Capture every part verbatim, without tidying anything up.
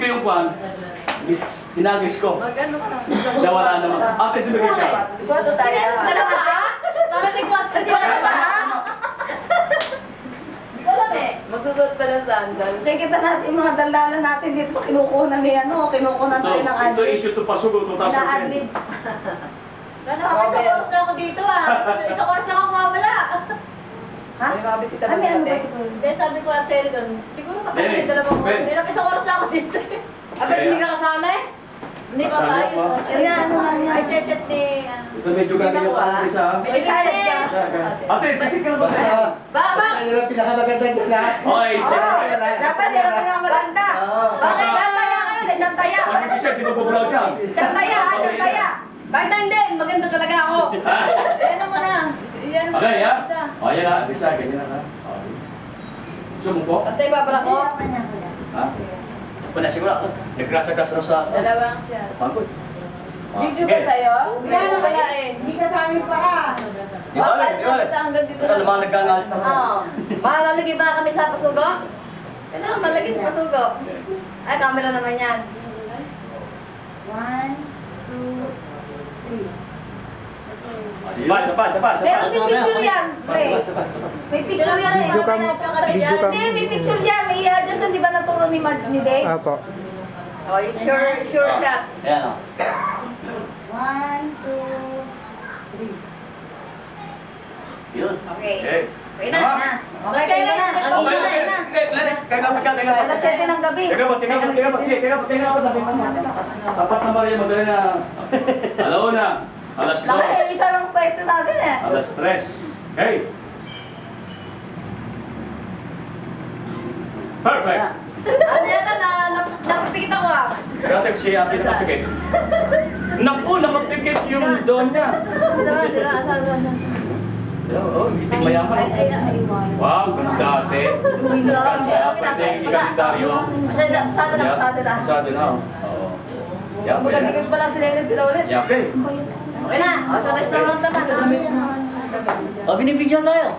ko yung kwan, tinagis ko. Mag-ano ka? Nawala naman. Ate, dumigay ka. Kwarto tayo. Dalawa ha? Para may kwarto. Dalawa ha? Magsusot pa ng sandal. Sige, kita natin yung mga daldalan natin dito sa kinukunan ni ano, kinukunan tayo ng Ito, ito adlib. issue to pasugo two thousand ten. Na-adlib. Gano'n ako, isang oras na ako dito ah. Isang oras na ako mawala. Ha? May mga bisita Ay, may ano ba natin. siguro? Kaya sabi ko sa Sheridan, siguro Hindi, nakakita dalawang hindi. oras. Ilang isang oras na ako dito. Abay, hindi ka kasama eh? Hindi pa Kasali tayo. ako. Ayan, ano lang yan. Ay, set ni... Ito medyo galing yung pang isa. May excited ka. Ate, tikit ka na ba sa... Baba! Ano lang pinakamaganda dyan lahat? Okay, siyempre. Dapat yan ang pinakamaganda. Oo. Okay, siyantaya ngayon eh, siyantaya. Pag hindi siya, di ba bubulaw siya? Siyantaya ha, siyantaya. Kahit na hindi, maganda talaga ako. Ayan naman na. Iyan mo. Okay, ha? Isa. O, yan na. Isa, ganyan na ha. Okay. Gusto mo po? Pantay babara ko. Ha? Ako na siguro ako. Nagkrasa-krasa na sa... Dalawang siya. Sa pangkod. Ah, Video sige. ba sa'yo? Wala na Wala eh. Hindi ka sa amin pa ah. Di ba? Di ba? Basta hanggang dito Basta lang. lamang naggangalit na. Oo. Malalagay ba kami sa pasugo? Kailangan malagay sa pasugo. Ay, camera naman yan. One, two, three. Sapa, sapa, sapa, sapa. Meron din picture yan. Sapa, Pre. sapa, sapa, sapa. May picture yan eh. Video cam. Video cam. Hindi, may picture yan. May i-adjust yun, di ba naturo ni Mark ni Dave? Apo. Oh, yung sure, sure shot. Ayan o. One, two, three. Yun. Okay. Okay. Okay na, Tama. na. Okay, tayo na. Okay, Ang isa na, okay. na. Okay, okay. Teka po, teka po. Alas siyete ng gabi. Teka po, teka po, teka po, teka po, teka po, teka po, Tapat na Maria Magdalena. Alauna. Alas Laki, dos. isa lang pwesto natin eh. Alas tres. Okay. Perfect. Ano yata na, na- napipikit ako ah. Grabe si Ate nakapikit. Naku, nakapikit yung doon niya. Dila, dila, asan, asan. Oh, meeting mayaman. Ay, ay, ay, ay. Wow, ganda ate. Kaya pwede yung kalendaryo. Sada, sada na, sada na. Sada na. Oo. Yeah, Magkadigit pala sila yun sila ulit. Yeah, okay. Okay na, o sa restaurant naman. O, binibigyan tayo.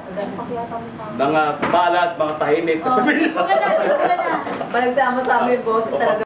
Mga balat, mga tahimik. Balik sama-sama yung boss talaga.